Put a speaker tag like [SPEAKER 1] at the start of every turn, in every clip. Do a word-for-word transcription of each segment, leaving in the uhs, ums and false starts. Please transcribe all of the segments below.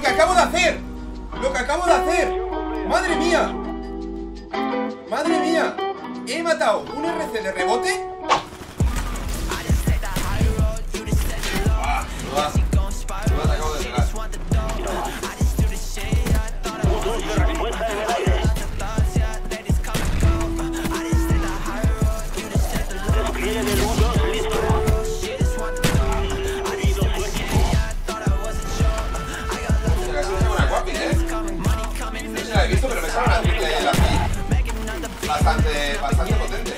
[SPEAKER 1] que acabo de hacer! ¡Lo que acabo de hacer! ¡Madre mía! ¡Madre mía! He matado un R C de rebote. Ah, lo has, lo has acabo de pegar. He visto, pero me sale una triple de la P bastante, bastante potente.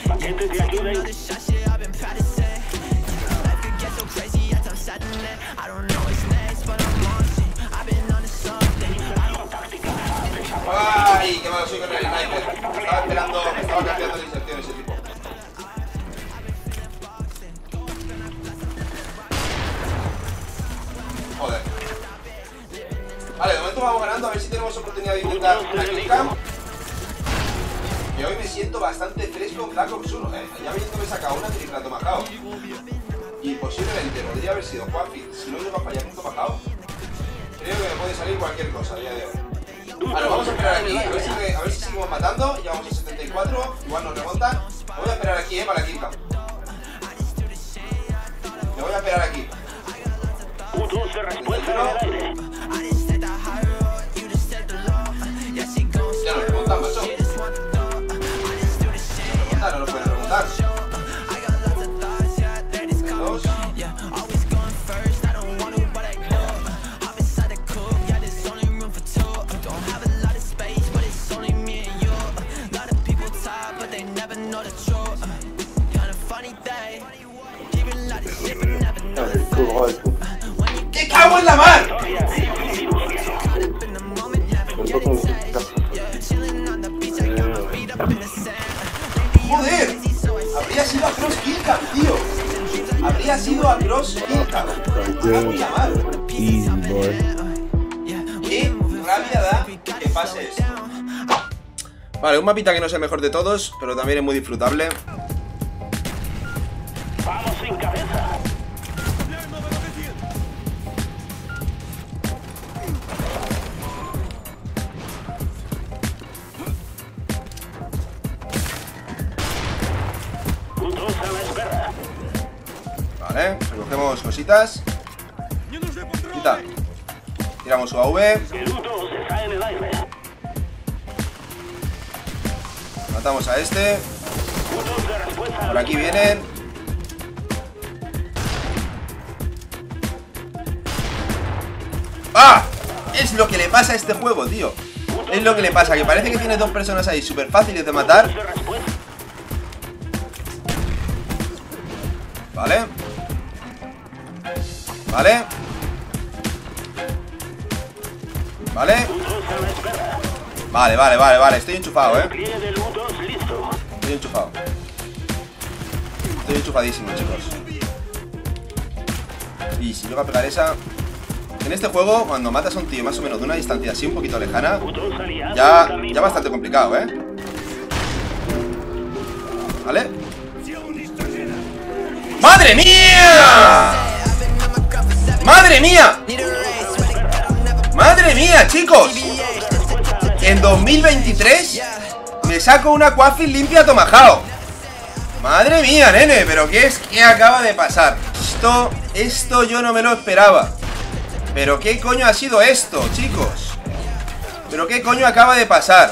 [SPEAKER 1] Ay, qué malo soy con el sniper. Estaba esperando, me estaba cambiando de inserción ese tipo. Joder. Vale, de momento vamos ganando, a ver si tenemos oportunidad de intentar una kill cam. Y hoy me siento bastante fresco en Black Ops uno, eh. Ya viendo que he sacado una triple Tomahawk. Y posiblemente podría haber sido Juanfi, si no llego a fallar un Tomahawk. Creo que me puede salir cualquier cosa a día de hoy. Vale, vamos a esperar aquí, a ver si, a ver si seguimos matando. Llevamos a setenta y cuatro, igual nos remontan. Voy a esperar aquí, eh, para la kill cam. Me voy a esperar aquí. Ya nos remontan, macho. No lo pueden remontar. Dos. ¡Qué cago en la mar! ¡Joder! Habría sido a Cross Killcam, tío. Habría sido a Cross Killcam. ¡Cago en la mar! ¡Qué rabia da que pase esto! Vale, un mapita que no es el mejor de todos, pero también es muy disfrutable.
[SPEAKER 2] Vamos sin cabeza.
[SPEAKER 1] Vale, recogemos cositas. Quita. Tiramos su A V. Matamos a este. Por aquí vienen. ¡Ah! Es lo que le pasa a este juego, tío. Es lo que le pasa, que parece que tiene dos personas ahí súper fáciles de matar. Vale. Vale. Vale. Vale, vale, vale, vale. Estoy enchufado, eh. Estoy enchufado. Estoy enchufadísimo, chicos. Y si llego a pegar esa... En este juego, cuando matas a un tío más o menos de una distancia así un poquito lejana, Ya, ya bastante complicado, eh. ¿Vale? ¡Madre mía! ¡Madre mía! ¡Madre mía, chicos! En dos mil veintitrés me saco una Quadfit limpia Tomahawk. Madre mía, nene, pero ¿qué es que acaba de pasar? Esto, esto yo no me lo esperaba. Pero ¿qué coño ha sido esto, chicos? ¿Pero qué coño acaba de pasar?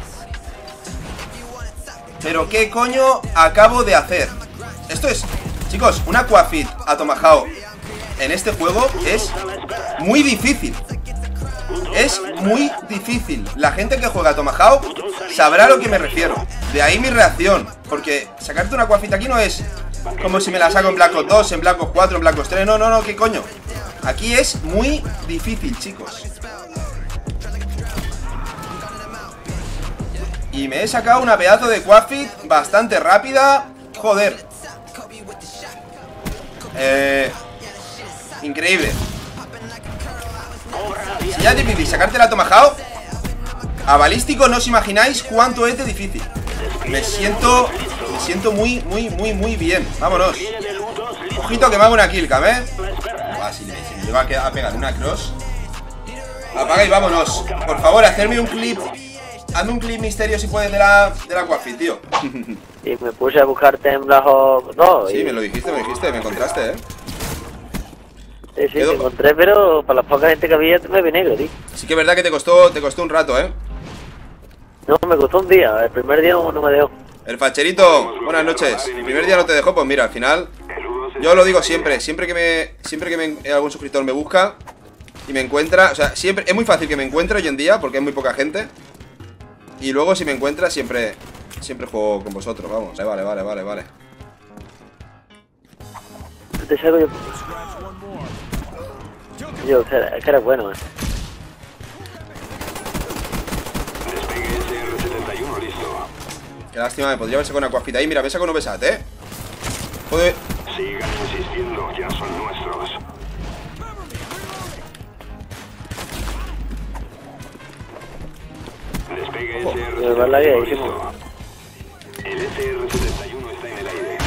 [SPEAKER 1] ¿Pero qué coño acabo de hacer? Esto es, chicos, una Quadfit a Tomahawk en este juego es muy difícil. Es muy difícil. La gente que juega a Tomahawk sabrá a lo que me refiero. De ahí mi reacción. Porque sacarte una Quadfit aquí no es como si me la saco en Black Ops dos, en Black Ops cuatro, en Black Ops tres. No, no, no, ¿qué coño? Aquí es muy difícil, chicos. Y me he sacado una pedazo de Quadfit bastante rápida. Joder. Eh... Increíble. Si ya es difícil sacarte la Tomahawk, a balístico no os imagináis cuánto es de difícil. Me siento... Me siento muy, muy, muy, muy bien. Vámonos. Ojito que me hago una killcam, ¿eh? Ah, si me, si me llego a, a pegar una cross. Apaga y vámonos. Por favor, hacerme un clip. Hazme un clip misterio si puedes de la, de la Aquafit, tío.
[SPEAKER 2] Y me puse a buscarte en Blajo. No,
[SPEAKER 1] Sí,
[SPEAKER 2] y...
[SPEAKER 1] me lo dijiste, me dijiste, me encontraste, eh.
[SPEAKER 2] Sí, sí,
[SPEAKER 1] Quedo...
[SPEAKER 2] te encontré, pero para la poca gente que había me vi negro, tío.
[SPEAKER 1] Sí que es verdad que te costó, te costó un rato, eh.
[SPEAKER 2] No, me costó un día. El primer día no, no me dejó.
[SPEAKER 1] El facherito, buenas noches. El primer día no te dejó, pues mira, al final. Yo lo digo siempre, siempre que me. Siempre que me, algún suscriptor me busca y me encuentra. O sea, siempre. Es muy fácil que me encuentre hoy en día, porque hay muy poca gente. Y luego si me encuentra siempre. Siempre juego con vosotros, vamos. Vale, vale, vale, vale.
[SPEAKER 2] Te saco yo. Yo, que era, que era bueno, eh.
[SPEAKER 1] Qué lástima, me podría haber sacado una Aquafit ahí. Mira, me saco un Ovesat, eh. Joder.
[SPEAKER 3] Sigan insistiendo, ya son nuestros. Despegue S R setenta y uno listo. El S R setenta y uno está en el aire.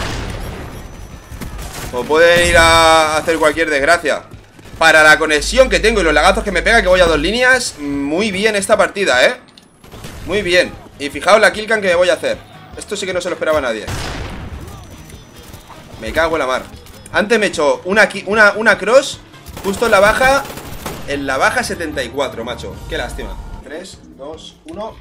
[SPEAKER 1] O pueden ir a hacer cualquier desgracia. Para la conexión que tengo y los lagazos que me pega, que voy a dos líneas, muy bien esta partida, eh. Muy bien. Y fijaos la killcam que me voy a hacer. Esto sí que no se lo esperaba nadie. Me cago en la mar. Antes me echó una, una, una cross justo en la baja. En la baja setenta y cuatro, macho. Qué lástima. tres, dos, uno.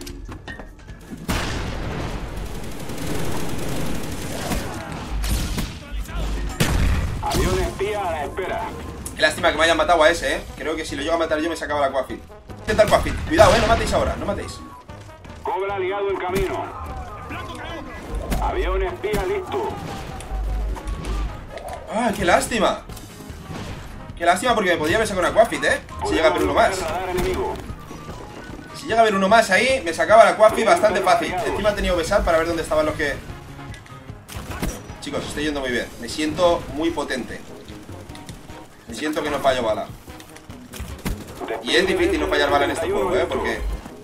[SPEAKER 3] Avión espía a la espera.
[SPEAKER 1] Qué lástima que me hayan matado a ese, eh. Creo que si lo llego a matar yo me sacaba la Aquafit. Intenta el Aquafit. Cuidado, eh. No matéis ahora. No matéis.
[SPEAKER 3] Cobra aliado en camino. Avión espía listo.
[SPEAKER 1] ¡Ah, qué lástima! Qué lástima porque me podía haber sacado una Aquafit, ¿eh? Si llega a ver uno más. Si llega a ver uno más ahí, me sacaba la Aquafit bastante fácil. Encima he tenido besar para ver dónde estaban los que... Chicos, estoy yendo muy bien. Me siento muy potente. Me siento que no fallo bala. Y es difícil no fallar bala en este juego, ¿eh? Porque...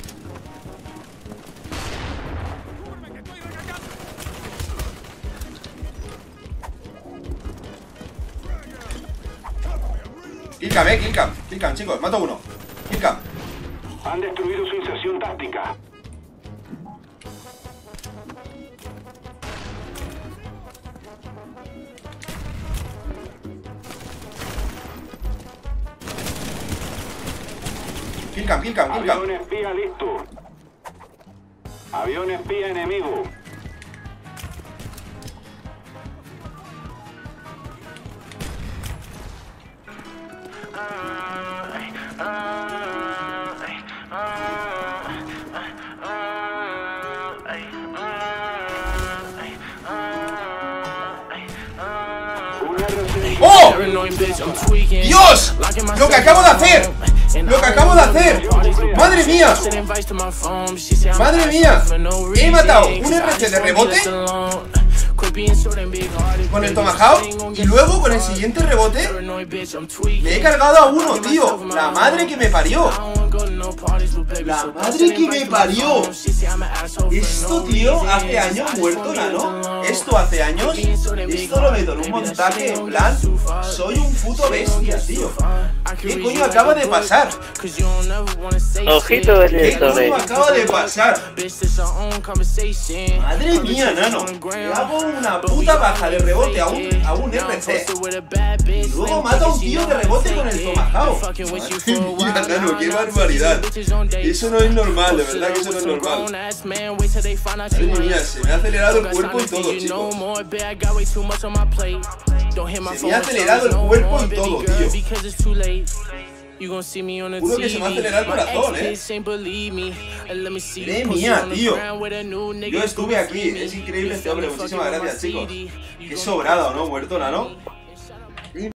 [SPEAKER 1] Killcam, eh, killcam, killcam, chicos, mato uno. Killcam.
[SPEAKER 3] Han destruido su inserción táctica.
[SPEAKER 1] Killcam, killcam, killcam.
[SPEAKER 3] Avión espía listo. Avión espía enemigo.
[SPEAKER 1] ¡Oh! ¡Dios! ¡Lo que acabo de hacer! ¡Lo que acabo de hacer! ¡Madre mía! ¡Madre mía! He matado un R C de rebote con el Tomahawk y luego con el siguiente rebote me he cargado a uno, tío. La madre que me parió. La madre que me parió. Esto, tío, hace años muerto, ¿no? Esto hace años. Esto lo meto en un montaje en plan. Soy un puto bestia, tío. ¿Qué coño acaba de pasar?
[SPEAKER 2] Ojito,
[SPEAKER 1] ¿Qué coño acaba de pasar? Madre mía, nano. Le hago una puta baja de rebote a un, a un R C y luego mata a un tío de rebote con el Tomahawk. Madre mía, nano, qué barbaridad. Eso no es normal, de verdad que eso no es normal. Madre mía, se me ha acelerado el cuerpo y todo, chicos. Se me ha acelerado el cuerpo y todo, tío. Juro que se me ha acelerado el corazón, eh. Madre mía, tío. Yo estuve aquí, es increíble este hombre. Muchísimas gracias, chicos. Qué sobrado, ¿no? Muerto, ¿no?